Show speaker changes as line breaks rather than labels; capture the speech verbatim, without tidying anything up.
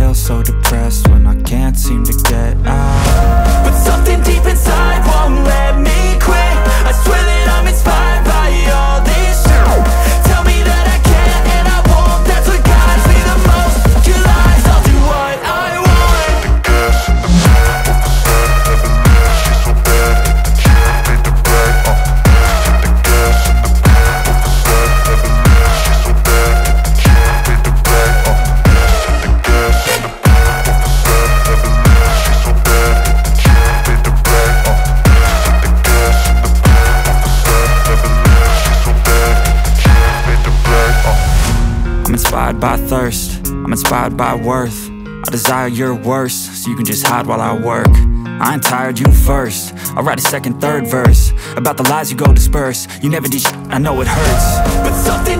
feel so depressed when I can't seem to get out.
But something deep inside won't let me quit. I swear that I'm inspired by all this shit. Tell me that I can't and I won't. That's what guides me the most. Your lies, I'll do what I want.
The gas in the back of the set, never leave, she's so bad. Hit the gym, made the brag, uh. Hit the gas in the back of the set, never leave, she's so bad. Hit the gym, made the brag, uh. Hit the gas in the back of the set, never leave, she's so bad. Hit the gym, made the brag, uh. Hit the gas in the back of the set, never leave, she's so bad. Hit the gym, made the brag, uh.
I'm inspired by thirst, I'm inspired by worth. I desire your worst, so you can just hide while I work. I ain't tired, you first. I'll write a second, third verse about the lies you go disperse. You never did shit, I know it hurts.
But something